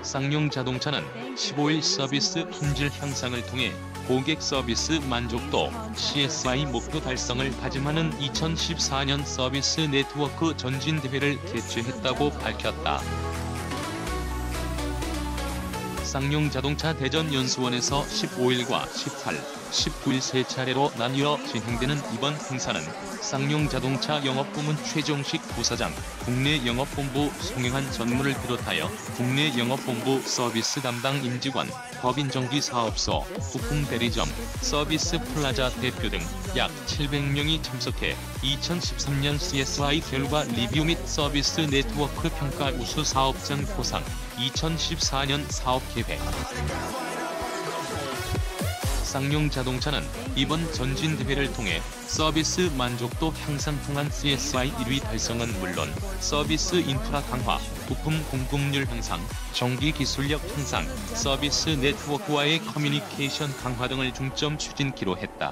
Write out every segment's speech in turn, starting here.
쌍용 자동차는 15일 서비스 품질 향상을 통해 고객 서비스 만족도 CSI 목표 달성을 다짐하는 2014년 서비스 네트워크 전진대회를 개최했다고 밝혔다. 쌍용 자동차 대전 연수원에서 15일과 18, 19일 세 차례로 나뉘어 진행되는 이번 행사는 쌍용 자동차 영업부문 최종식 부사장, 국내 영업본부 송영한 전무를 비롯하여 국내 영업본부 서비스 담당 임직원, 법인정비 사업소, 부품 대리점, 서비스 플라자 대표 등 약 700명이 참석해 2013년 CSI 결과 리뷰 및 서비스 네트워크 평가 우수 사업장 포상, 2014년 사업 계획. 쌍용 자동차는 이번 전진대회를 통해 서비스 만족도 향상 통한 CSI 1위 달성은 물론 서비스 인프라 강화, 부품 공급률 향상, 정기 기술력 향상, 서비스 네트워크와의 커뮤니케이션 강화 등을 중점 추진키로 했다.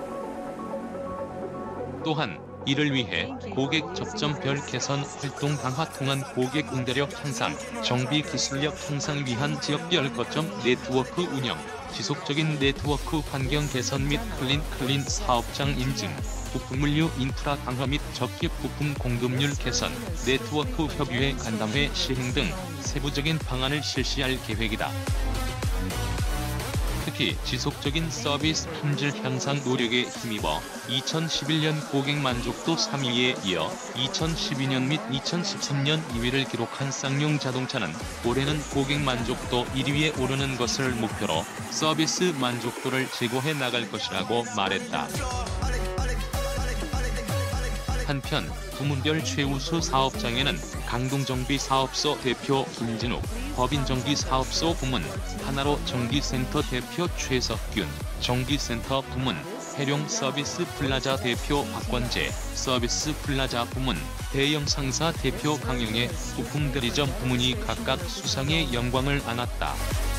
또한 이를 위해 고객 접점별 개선 활동 강화 통한 고객 응대력 향상, 정비 기술력 향상 위한 지역별 거점 네트워크 운영, 지속적인 네트워크 환경 개선 및 클린 사업장 인증, 부품물류 인프라 강화 및 적기 부품 공급률 개선, 네트워크 협의회 간담회 시행 등 세부적인 방안을 실시할 계획이다. 특히 지속적인 서비스 품질 향상 노력에 힘입어 2011년 고객 만족도 3위에 이어 2012년 및 2013년 2위를 기록한 쌍용 자동차는 올해는 고객 만족도 1위에 오르는 것을 목표로 서비스 만족도를 제고해 나갈 것이라고 말했다. 한편 부문별 최우수 사업장에는 강동정비사업소 대표 김진욱, 법인정비사업소 부문, 하나로 정기센터 대표 최석균, 정기센터 부문, 해룡 서비스 플라자 대표 박권재, 서비스 플라자 부문, 대형 상사 대표 강영애, 부품 대리점 부문이 각각 수상의 영광을 안았다.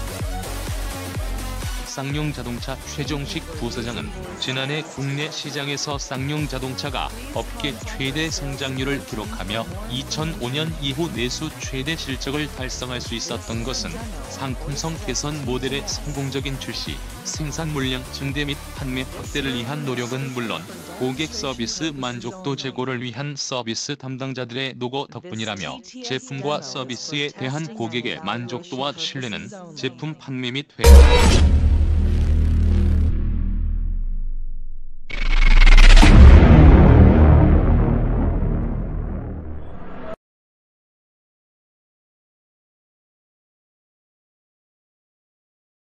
쌍용 자동차 최종식 부사장은 지난해 국내 시장에서 쌍용 자동차가 업계 최대 성장률을 기록하며 2005년 이후 내수 최대 실적을 달성할 수 있었던 것은 상품성 개선 모델의 성공적인 출시, 생산 물량 증대 및 판매 확대를 위한 노력은 물론 고객 서비스 만족도 제고를 위한 서비스 담당자들의 노고 덕분이라며 제품과 서비스에 대한 고객의 만족도와 신뢰는 제품 판매 및 회사